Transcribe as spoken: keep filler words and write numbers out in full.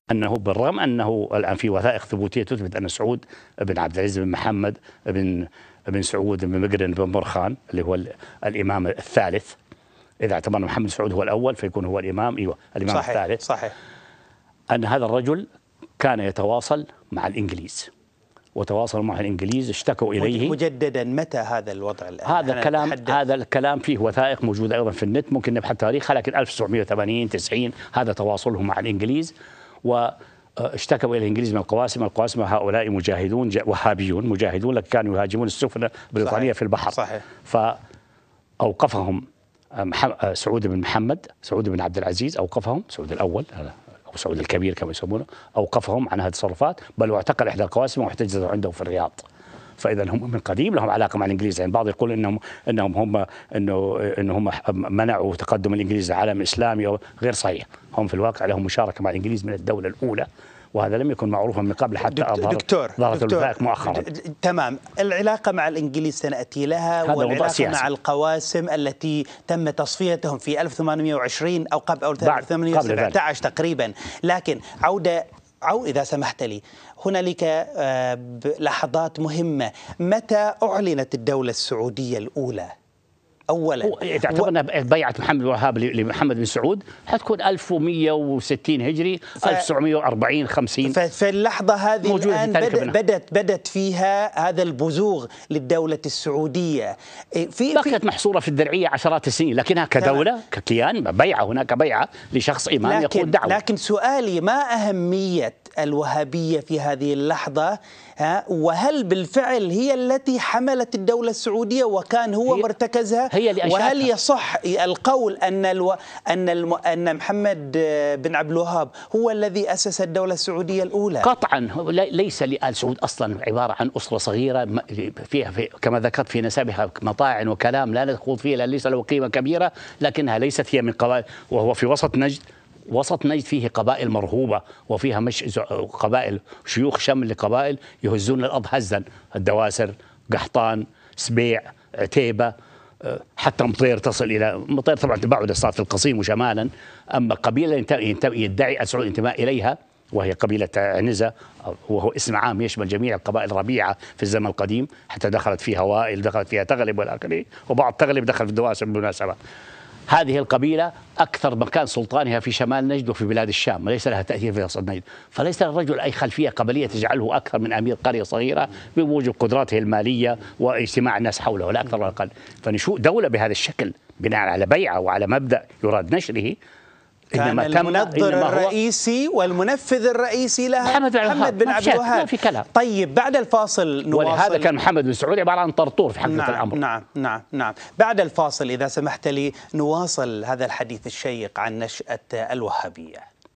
أنه بالرغم أنه الآن في وثائق ثبوتية تثبت أن سعود بن عبد العزيز بن محمد بن بن سعود بن مقرن بن برخان اللي هو الإمام الثالث، إذا اعتبرنا محمد سعود هو الأول فيكون هو الإمام، أيوه الإمام صحيح الثالث، صحيح، أن هذا الرجل كان يتواصل مع الإنجليز، وتواصل مع الإنجليز، اشتكوا إليه مجددا. متى هذا الوضع الآن؟ هذا الكلام هذا الكلام فيه وثائق موجودة أيضا في النت، ممكن نبحث تاريخها، لكن ألف وتسعمئة وثمانين تسعين هذا تواصلهم مع الإنجليز، واشتكوا إلى الإنجليز من القواسم. القواسم هؤلاء مجاهدون وهابيون مجاهدون، لكن كانوا يهاجمون السفن البريطانية في البحر. صحيح. فأوقفهم سعود بن محمد، سعود بن عبد العزيز أوقفهم، سعود الأول أو سعود الكبير كما يسمونه، أوقفهم عن هذه التصرفات، بل واعتقل إحدى القواسم واحتجزوا عنده في الرياض. فإذا هم من قديم لهم علاقة مع الإنجليز، يعني بعض يقول إنهم إنهم هم إنه إنهم منعوا تقدم الإنجليز العالم الإسلامي، غير صحيح. هم في الواقع لهم مشاركة مع الإنجليز من الدولة الأولى، وهذا لم يكن معروفا من قبل حتى دكتور ظهرت الوثائق مؤخرا. تمام. العلاقة مع الإنجليز سنأتي لها، والعلاقة مع القواسم التي تم تصفيتهم في ألف وثمانمئة وعشرين أو قبل أو ألف وثمانمئة وسبعة عشر تقريبا. لكن عودة أو إذا سمحت لي، هنالك لحظات مهمة. متى أعلنت الدولة السعودية الأولى؟ أولا إذا اعتبرنا بيعة محمد الوهاب لمحمد بن سعود حتكون ألف ومئة وستين هجري، ف... ألف وتسعمئة وأربعين خمسين. ففي اللحظة هذه الآن بدأت, بدت بدت فيها هذا البزوغ للدولة السعودية. في بقيت محصورة في الدرعية عشرات السنين، لكنها كدولة تمام. ككيان بيعة، هناك بيعة لشخص إمام يقود دعوة. لكن سؤالي، ما أهمية الوهابية في هذه اللحظة؟ ها، وهل بالفعل هي التي حملت الدولة السعودية وكان هو هي مرتكزها؟ هي اللي وهل يصح القول أن الو... أن الم... أن محمد بن عبد الوهاب هو الذي أسس الدولة السعودية الأولى؟ قطعا ليس لآل سعود أصلا، عبارة عن أسرة صغيرة فيها في كما ذكرت في نسبها مطاعن وكلام لا نخوض فيه لأن ليس له قيمة كبيرة، لكنها ليست هي من قبائل، وهو في وسط نجد. وسط نجد فيه قبائل مرهوبة، وفيها مش قبائل شيوخ شمل لقبائل يهزون الأرض هزا، الدواسر، قحطان، سبيع، عتيبة، حتى مطير تصل إلى مطير، طبعا تبعد صارت في القصيم وشمالا. أما قبيلة يدعي السعود الانتماء إليها وهي قبيلة عنزة، وهو اسم عام يشمل جميع القبائل الربيعة في الزمن القديم، حتى دخلت فيها وائل، دخلت فيها تغلب والآخرين، وبعض تغلب دخل في الدواسر بالمناسبة. هذه القبيلة أكثر مكان سلطانها في شمال نجد وفي بلاد الشام، ليس لها تأثير في وسط نجد، فليس للرجل أي خلفية قبلية تجعله أكثر من أمير قرية صغيرة بوجود قدراته المالية واجتماع الناس حوله، لا أكثر ولا أقل. فنشوء دولة بهذا الشكل بناء على بيعة وعلى مبدأ يراد نشره، كان المنظر الرئيسي والمنفذ الرئيسي لها محمد, محمد بن عبد الوهاب. في كلام. طيب بعد الفاصل نواصل. ولهذا كان محمد بن سعود عبارة عن طرطور في حقيقة نعم الأمر. نعم نعم نعم. بعد الفاصل إذا سمحت لي نواصل هذا الحديث الشيق عن نشأة الوهابية.